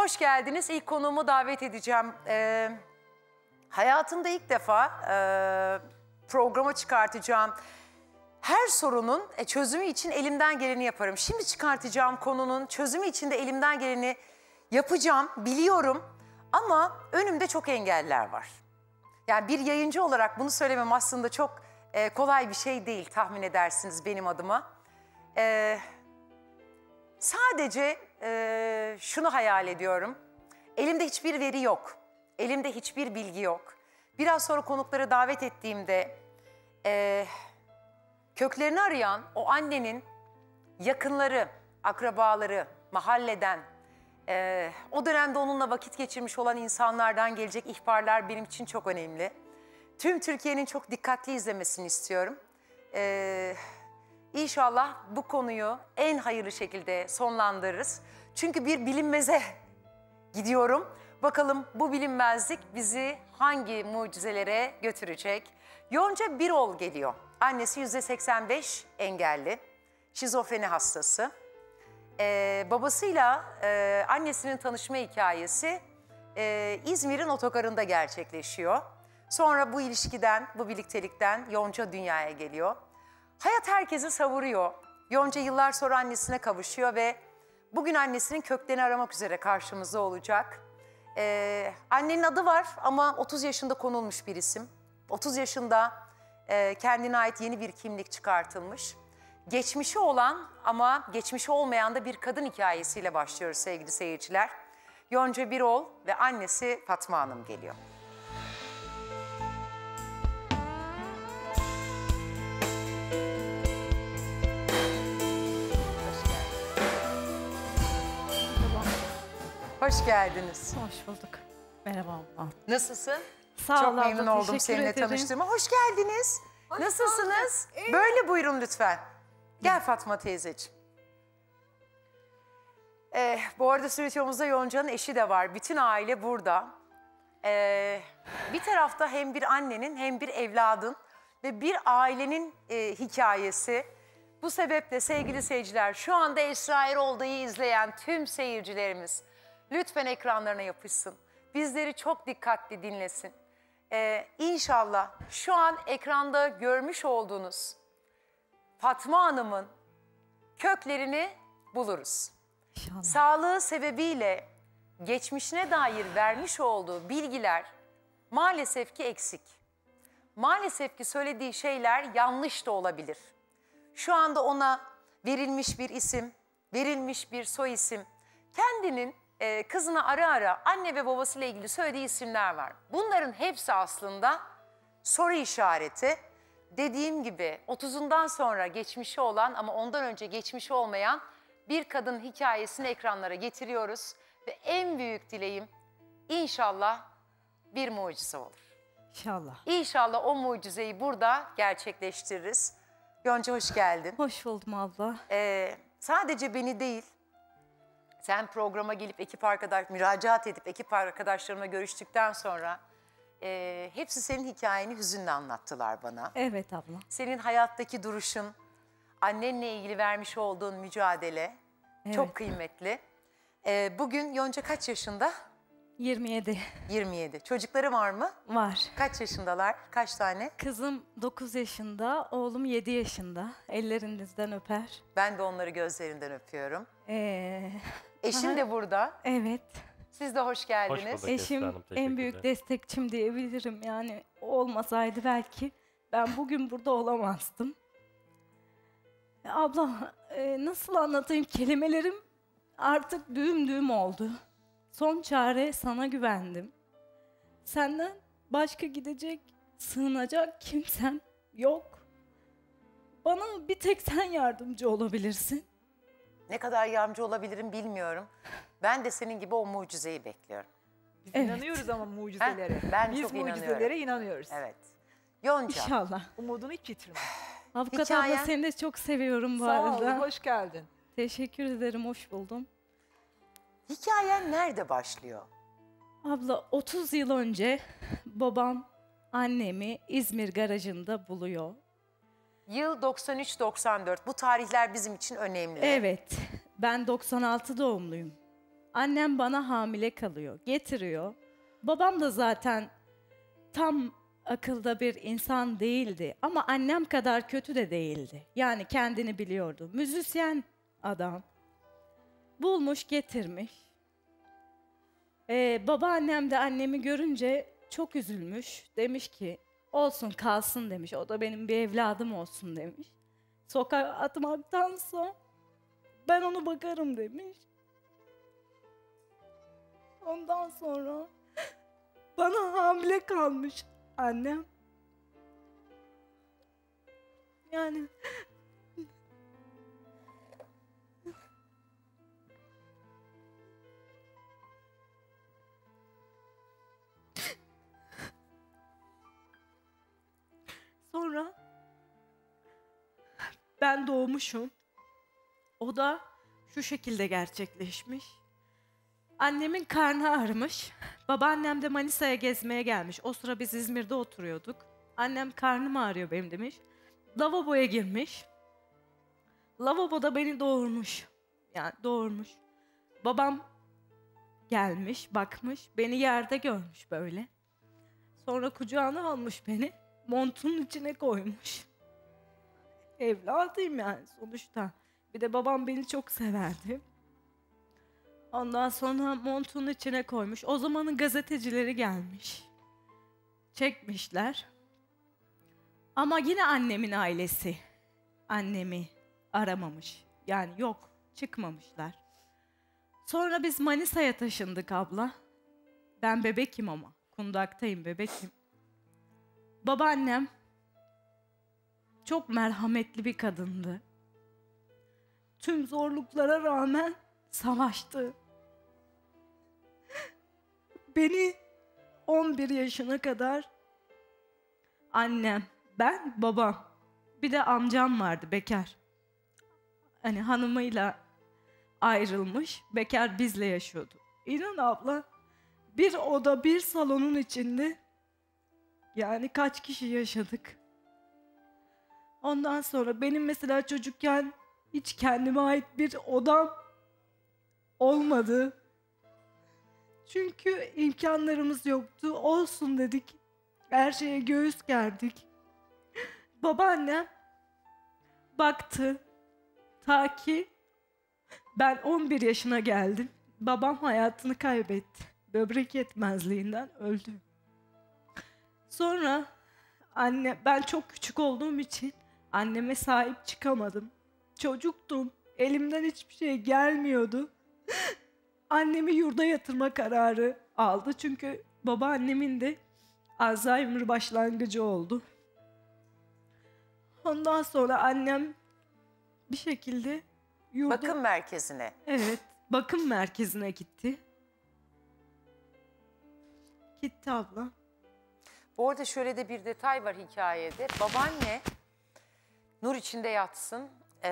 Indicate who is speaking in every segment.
Speaker 1: hoş geldiniz. İlk konuğumu davet edeceğim. Hayatımda ilk defa programa çıkartacağım. Her sorunun çözümü için elimden geleni yaparım. Şimdi çıkartacağım konunun çözümü için de elimden geleni yapacağım, biliyorum. Ama önümde çok engeller var. Yani bir yayıncı olarak bunu söylemem aslında çok kolay bir şey değil, tahmin edersiniz benim adıma. Sadece şunu hayal ediyorum. Elimde hiçbir veri yok. Elimde hiçbir bilgi yok. Biraz sonra konukları davet ettiğimde köklerini arayan o annenin yakınları, akrabaları, mahalleden, o dönemde onunla vakit geçirmiş olan insanlardan gelecek ihbarlar benim için çok önemli. Tüm Türkiye'nin çok dikkatli izlemesini istiyorum. İnşallah bu konuyu en hayırlı şekilde sonlandırırız. Çünkü bir bilinmeze gidiyorum. Bakalım bu bilinmezlik bizi hangi mucizelere götürecek? Yonca Birol geliyor. Annesi %85 engelli, şizofreni hastası. Babasıyla annesinin tanışma hikayesi İzmir'in otogarında gerçekleşiyor. Sonra bu ilişkiden, bu birliktelikten Yonca dünyaya geliyor. Hayat herkesi savuruyor. Yonca yıllar sonra annesine kavuşuyor ve bugün annesinin köklerini aramak üzere karşımızda olacak. Annenin adı var ama 30 yaşında konulmuş bir isim. 30 yaşında kendine ait yeni bir kimlik çıkartılmış. Geçmişi olan ama geçmişi olmayan da bir kadın hikayesiyle başlıyoruz sevgili seyirciler. Yonca Birol ve annesi Fatma Hanım geliyor. Hoş geldiniz.
Speaker 2: Hoş bulduk. Merhaba abla.
Speaker 1: Nasılsın?
Speaker 2: Sağ ol
Speaker 1: Çok
Speaker 2: abla,
Speaker 1: memnun oldum
Speaker 2: teşekkür
Speaker 1: seninle
Speaker 2: ederim.
Speaker 1: tanıştığıma. Hoş geldiniz. Nasılsınız? Böyle buyurun lütfen. Gel Fatma teyzeciğim. Bu arada stüdyomuzda Yonca'nın eşi de var. Bütün aile burada. Bir tarafta hem bir annenin hem bir evladın ve bir ailenin hikayesi. Bu sebeple sevgili seyirciler, şu anda Esra Erol'da'yı izleyen tüm seyircilerimiz lütfen ekranlarına yapışsın. Bizleri çok dikkatli dinlesin. İnşallah şu an ekranda görmüş olduğunuz Fatma Hanım'ın köklerini buluruz.
Speaker 2: İnşallah.
Speaker 1: Sağlığı sebebiyle geçmişine dair vermiş olduğu bilgiler maalesef ki eksik. Maalesef ki söylediği şeyler yanlış da olabilir. Şu anda ona verilmiş bir isim, verilmiş bir soy isim, kendinin kızına ara ara anne ve babasıyla ilgili söylediği isimler var. Bunların hepsi aslında soru işareti. Dediğim gibi 30'undan sonra geçmişi olan ama ondan önce geçmişi olmayan bir kadın hikayesini ekranlara getiriyoruz. Ve en büyük dileğim inşallah bir mucize olur.
Speaker 2: İnşallah.
Speaker 1: İnşallah o mucizeyi burada gerçekleştiririz. Yonca hoş geldin.
Speaker 2: Hoş buldum abla.
Speaker 1: Sadece beni değil, sen programa gelip müracaat edip ekip arkadaşlarımla görüştükten sonra hepsi senin hikayeni hüzünle anlattılar bana.
Speaker 2: Evet abla.
Speaker 1: Senin hayattaki duruşun, annenle ilgili vermiş olduğun mücadele çok kıymetli. Bugün Yonca kaç yaşında?
Speaker 2: 27.
Speaker 1: 27. Çocukları var mı?
Speaker 2: Var.
Speaker 1: Kaç yaşındalar? Kaç tane?
Speaker 2: Kızım 9 yaşında, oğlum 7 yaşında. Ellerinizden öper.
Speaker 1: Ben de onları gözlerinden öpüyorum. Eşim
Speaker 2: aha.
Speaker 1: de burada.
Speaker 2: Evet.
Speaker 1: Siz de hoş geldiniz.
Speaker 3: Hoş bulduk.
Speaker 2: Eşim
Speaker 3: Hanım,
Speaker 2: en büyük destekçim diyebilirim. Yani o olmasaydı belki ben bugün burada olamazdım. Abla nasıl anlatayım, kelimelerim artık düğüm düğüm oldu. Son çare sana güvendim. Senden başka gidecek, sığınacak kimsem yok. Bana bir tek sen yardımcı olabilirsin.
Speaker 1: Ne kadar yardımcı olabilirim bilmiyorum. Ben de senin gibi o mucizeyi bekliyorum.
Speaker 4: Biz
Speaker 2: Evet.
Speaker 4: inanıyoruz ama mucizelere.
Speaker 1: Ben
Speaker 4: Biz
Speaker 1: çok inanıyorum.
Speaker 4: mucizelere inanıyoruz.
Speaker 1: Evet. Yonca.
Speaker 2: İnşallah.
Speaker 4: Umudunu hiç yitirme.
Speaker 2: Avukat
Speaker 1: Hikayen-
Speaker 2: abla, seni de çok seviyorum bu
Speaker 4: Sağ
Speaker 2: arada.
Speaker 4: ol, hoş geldin.
Speaker 2: Teşekkür ederim, hoş buldum.
Speaker 1: Hikayen nerede başlıyor?
Speaker 2: Abla 30 yıl önce babam annemi İzmir garajında buluyor.
Speaker 1: Yıl 93-94. Bu tarihler bizim için önemli.
Speaker 2: Evet, ben 96 doğumluyum. Annem bana hamile kalıyor, getiriyor. Babam da zaten tam akılda bir insan değildi ama annem kadar kötü de değildi. Yani kendini biliyordu. Müzisyen adam. Bulmuş, getirmiş. Babaannem de annemi görünce çok üzülmüş. Demiş ki olsun kalsın demiş. O da benim bir evladım olsun demiş. Sokağa atmaktansa ben onu bakarım demiş. Ondan sonra bana hamile kalmış annem. Yani sonra ben doğmuşum. O da şu şekilde gerçekleşmiş. Annemin karnı ağrımış. Babaannem de Manisa'ya gezmeye gelmiş. O sıra biz İzmir'de oturuyorduk. Annem karnım ağrıyor benim demiş. Lavaboya girmiş. Lavaboda beni doğurmuş. Yani doğurmuş. Babam gelmiş, bakmış. Beni yerde görmüş böyle. Sonra kucağına almış beni. Montunun içine koymuş. Evladıyım yani sonuçta. Bir de babam beni çok severdi. Ondan sonra montunun içine koymuş. O zamanın gazetecileri gelmiş. Çekmişler. Ama yine annemin ailesi annemi aramamış. Yani yok, çıkmamışlar. Sonra biz Manisa'ya taşındık abla. Ben bebekim ama. Kundaktayım, bebekim. Babaannem çok merhametli bir kadındı. Tüm zorluklara rağmen savaştı. Beni 11 yaşına kadar annem, ben, babam, bir de amcam vardı bekar. Hani hanımıyla ayrılmış, bekar bizle yaşıyordu. İnan abla, bir oda bir salonun içinde yani kaç kişi yaşadık. Ondan sonra benim mesela çocukken hiç kendime ait bir odam olmadı. Çünkü imkanlarımız yoktu. Olsun dedik. Her şeye göğüs gerdik. Babaannem baktı. Ta ki ben 11 yaşına geldim. Babam hayatını kaybetti. Böbrek yetmezliğinden öldü. Sonra ben çok küçük olduğum için anneme sahip çıkamadım. Çocuktum. Elimden hiçbir şey gelmiyordu. Annemi yurda yatırma kararı aldı. Çünkü babaannemin de Alzheimer başlangıcı oldu. Ondan sonra annem bir şekilde yurda...
Speaker 1: Bakım merkezine.
Speaker 2: Evet, bakım merkezine gitti. Gitti abla.
Speaker 1: Bu arada şöyle de bir detay var hikayede. Babaanne nur içinde yatsın.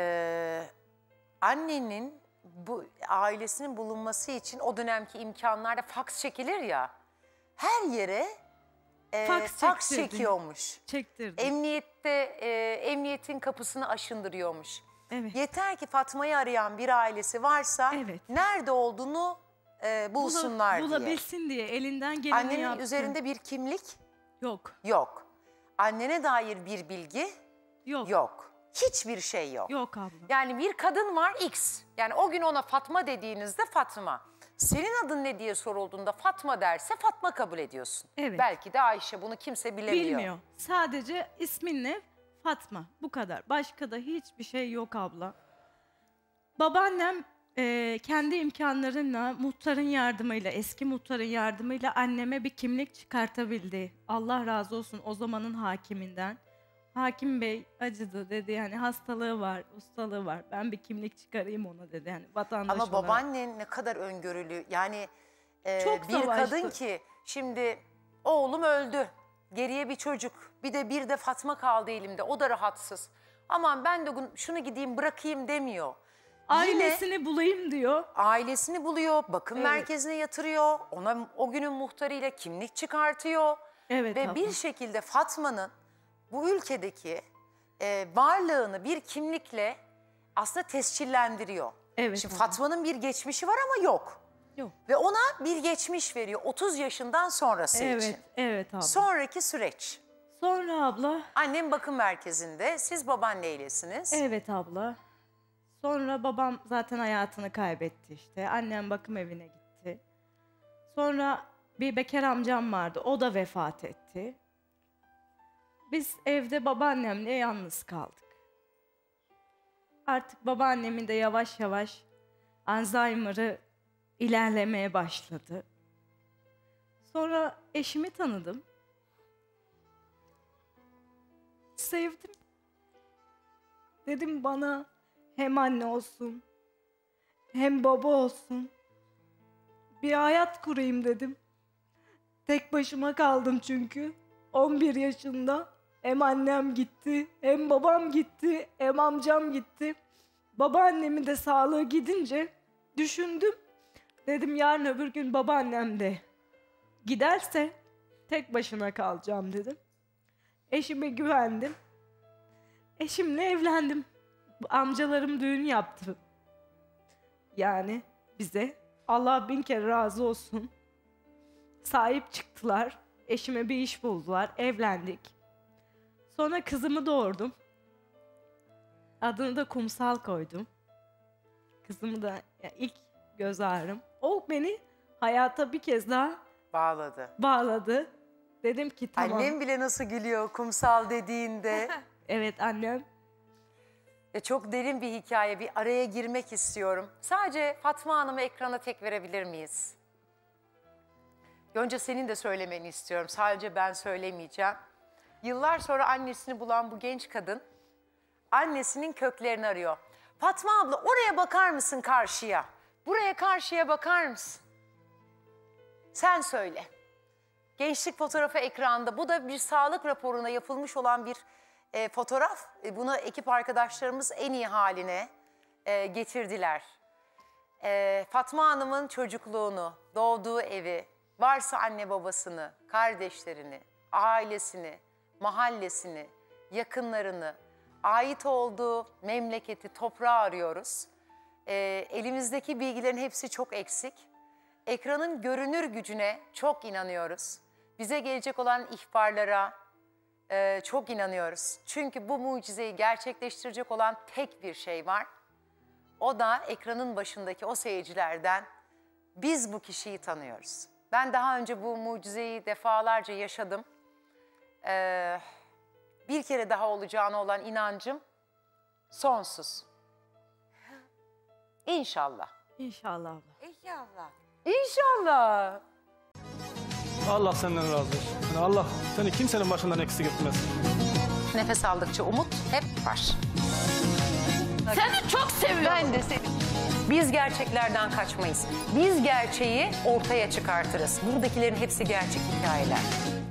Speaker 1: Annenin bu ailesinin bulunması için o dönemki imkanlarda faks çekilir ya. Her yere faks çekiyormuş.
Speaker 2: Çektirdi.
Speaker 1: Emniyetin kapısını aşındırıyormuş.
Speaker 2: Evet.
Speaker 1: Yeter ki Fatma'yı arayan bir ailesi varsa
Speaker 2: Evet.
Speaker 1: nerede olduğunu bulsunlar diye.
Speaker 2: Bulabilsin diye elinden geleni
Speaker 1: Annenin
Speaker 2: yaptı.
Speaker 1: üzerinde bir kimlik
Speaker 2: Yok.
Speaker 1: yok. Annene dair bir bilgi
Speaker 2: Yok.
Speaker 1: yok. Hiçbir şey yok.
Speaker 2: Yok abla.
Speaker 1: Yani bir kadın var X. Yani o gün ona Fatma dediğinizde Fatma. Senin adın ne diye sorulduğunda Fatma derse Fatma kabul ediyorsun.
Speaker 2: Evet.
Speaker 1: Belki de Ayşe, bunu kimse bilemiyor.
Speaker 2: Bilmiyor. Sadece isminle Fatma. Bu kadar. Başka da hiçbir şey yok abla. Babaannem kendi imkanlarıyla, muhtarın yardımıyla, eski muhtarın yardımıyla anneme bir kimlik çıkartabildi. Allah razı olsun o zamanın hakiminden. Hakim Bey acıdı dedi, yani hastalığı var, ustalığı var. Ben bir kimlik çıkarayım ona dedi, yani vatandaş
Speaker 1: Ama
Speaker 2: olarak.
Speaker 1: babaannen ne kadar öngörülü. Yani
Speaker 2: Çok
Speaker 1: bir
Speaker 2: savaştı.
Speaker 1: kadın ki şimdi oğlum öldü. Geriye bir çocuk. Bir de Fatma kaldı elimde. O da rahatsız. Aman ben de şunu gideyim bırakayım demiyor.
Speaker 2: Ailesini bulayım diyor.
Speaker 1: Ailesini buluyor, bakım
Speaker 2: Evet.
Speaker 1: merkezine yatırıyor. Ona o günün muhtarıyla kimlik çıkartıyor.
Speaker 2: Evet
Speaker 1: Ve
Speaker 2: abla.
Speaker 1: bir şekilde Fatma'nın bu ülkedeki varlığını bir kimlikle aslında tescillendiriyor.
Speaker 2: Evet
Speaker 1: Şimdi
Speaker 2: abla.
Speaker 1: Fatma'nın bir geçmişi var ama yok.
Speaker 2: Yok.
Speaker 1: Ve ona bir geçmiş veriyor 30 yaşından sonrası için.
Speaker 2: Evet, evet abla.
Speaker 1: Sonraki süreç.
Speaker 2: Sonra abla,
Speaker 1: Annem bakım merkezinde, siz babaanneylesiniz.
Speaker 2: evet abla. Sonra babam zaten hayatını kaybetti işte. Annem bakım evine gitti. Sonra bir bekar amcam vardı. O da vefat etti. Biz evde babaannemle yalnız kaldık. Artık babaannemin de yavaş yavaş Alzheimer'ı ilerlemeye başladı. Sonra eşimi tanıdım. Sevdim. Dedim bana hem anne olsun, hem baba olsun. Bir hayat kurayım dedim. Tek başıma kaldım çünkü. 11 yaşında hem annem gitti, hem babam gitti, hem amcam gitti. Babaannemin de sağlığı gidince düşündüm. Dedim yarın öbür gün babaannem de giderse tek başına kalacağım dedim. Eşime güvendim. Eşimle evlendim. Amcalarım düğün yaptı. Yani bize. Allah bin kere razı olsun. Sahip çıktılar. Eşime bir iş buldular. Evlendik. Sonra kızımı doğurdum. Adını da Kumsal koydum. Kızımı da ilk göz ağrım. O beni hayata bir kez daha bağladı. Dedim ki tamam.
Speaker 1: Annem bile nasıl gülüyor Kumsal dediğinde.
Speaker 2: Evet annem.
Speaker 1: Çok derin bir hikaye, bir araya girmek istiyorum. Sadece Fatma Hanım'ı ekrana tek verebilir miyiz? Önce senin de söylemeni istiyorum. Sadece ben söylemeyeceğim. Yıllar sonra annesini bulan bu genç kadın annesinin köklerini arıyor. Fatma abla oraya bakar mısın karşıya? Buraya karşıya bakar mısın? Sen söyle. Gençlik fotoğrafı ekranda. Bu da bir sağlık raporuna yapılmış olan bir fotoğraf. Bunu ekip arkadaşlarımız en iyi haline getirdiler. Fatma Hanım'ın çocukluğunu, doğduğu evi, varsa anne babasını, kardeşlerini, ailesini, mahallesini, yakınlarını, ait olduğu memleketi, toprağı arıyoruz. Elimizdeki bilgilerin hepsi çok eksik. Ekranın görünür gücüne çok inanıyoruz. Bize gelecek olan ihbarlara çok inanıyoruz. Çünkü bu mucizeyi gerçekleştirecek olan tek bir şey var. O da ekranın başındaki o seyircilerden biz bu kişiyi tanıyoruz. Ben daha önce bu mucizeyi defalarca yaşadım. Bir kere daha olacağına olan inancım sonsuz. İnşallah.
Speaker 2: İnşallah abla.
Speaker 3: İnşallah.
Speaker 1: İnşallah.
Speaker 5: Allah senden razı olsun. Yani Allah seni kimsenin başından eksik etmez.
Speaker 1: Nefes aldıkça umut hep var.
Speaker 3: Seni çok seviyorum.
Speaker 1: Ben de seni. Biz gerçeklerden kaçmayız. Biz gerçeği ortaya çıkartırız. Buradakilerin hepsi gerçek hikayeler.